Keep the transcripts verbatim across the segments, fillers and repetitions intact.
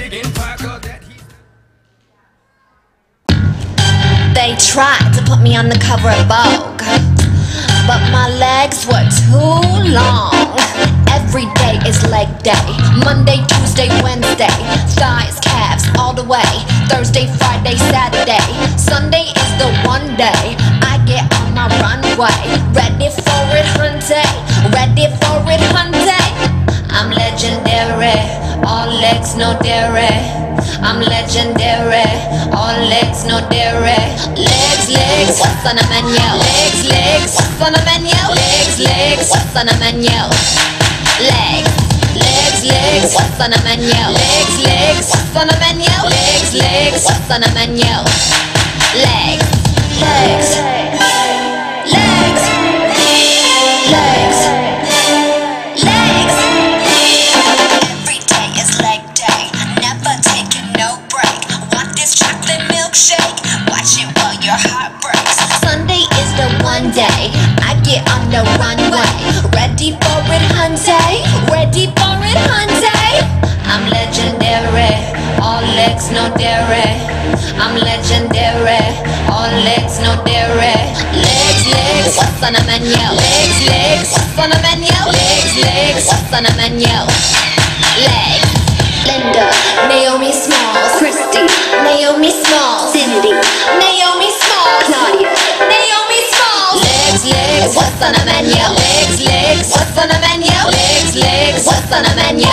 They tried to put me on the cover of Vogue, but my legs were too long. Every day is leg day. Monday, Tuesday, Wednesday. Thighs, calves, all the way. Thursday, Friday, Saturday. Sunday is the one day I get on my runway. Ready for it, hunty. Ready for it, hunty. I'm legendary. All legs, no dairy. I'm legendary. All legs, no dairy. Legs, legs, what's on the menu? Legs, legs, what's on the menu? Legs, legs, what's on the menu? Legs, legs, legs, what's on the menu? Legs, legs, what's on the menu? Legs, legs, what's on the menu? Legs, legs, legs, legs, legs. Every day is leg day, never taking no break. Want this chocolate milkshake? Watch it while your heart breaks. Sunday is the one day I get on the runway. Ready for it, hunty? Ready for it, hunty? I'm legendary. All legs, no dairy. I'm legendary. All legs, no dairy. Legs, legs, what's on the menu? Legs, legs, what's on the menu? Legs, legs, what's on the menu? Legs. Linda, Naomi Smalls, Christy, Naomi Smalls, Cindy, Naomi Smalls, Claudia, Naomi Smalls. Legs, legs, what's on the menu? Legs, legs, what's on the menu? Legs, legs, what's on the menu?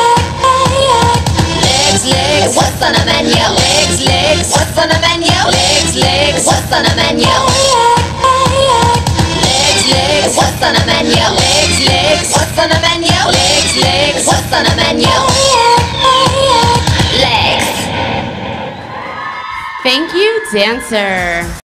Legs, legs, what's on the menu? Legs, legs, what's on the menu? Legs, legs, what's on the menu? Legs, legs, what's on the menu? Legs, legs, what's on the menu? Legs, legs, what's on the menu? Legs. Thank you, dancer.